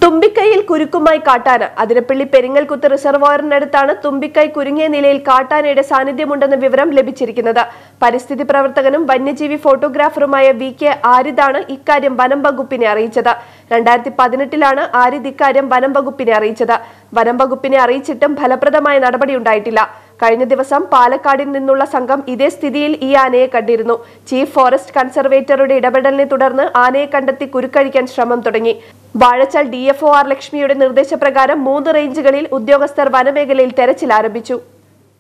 തുമ്പിക്കൈയിൽ കുരുക്കുമായി കാട്ടാന. അതിരപ്പള്ളി പെരിങ്ങൽകുത്ത് റിസർവോയറിനടുത്താണ് തുമ്പിക്കൈ കുരുങ്ങിയ നിലയിൽ കാട്ടാനയുടെ സാന്നിധ്യമുണ്ടെന്ന വിവരം ലഭിച്ചിരിക്കുന്നത്. പരിസ്ഥിതി പ്രവർത്തകനും വന്യജീവി ഫോട്ടോഗ്രാഫറുമായ VK ആരിദാണ് ഇക്കാര്യം വനം വകുപ്പിനെ അറിയിച്ചത്. 2018 ആരിദ് ഇക്കാര്യം വനം വകുപ്പിനെ അറിയിച്ചത്. വനം വകുപ്പിനെ അറിയിച്ചിട്ടും ഫലപ്രദമായ നടപടിയുണ്ടായിട്ടില്ല. കഴിഞ്ഞ ദിവസം പാലക്കാടിൽ നിന്നുള്ള സംഘം ഇതേ സ്ഥിതിയിൽ ഈ ആനയെ കണ്ടിരുന്നു. ചീഫ് ഫോറസ്റ്റ് കൺസർവേറ്ററുടെ ഇടപെടലിനെ തുടർന്ന് ആനയെ കണ്ടെത്തി കുരുക്കഴിക്കാൻ ശ്രമം തുടങ്ങി. വാഴച്ചാൽ DFO R ലക്ഷ്മിയുടെ നിർദ്ദേശപ്രകാരം 3 റേഞ്ചുകളിൽ ഉദ്യോഗസ്ഥർ വനമേഖലയിൽ തെരച്ചിൽ ആരംഭിച്ചു.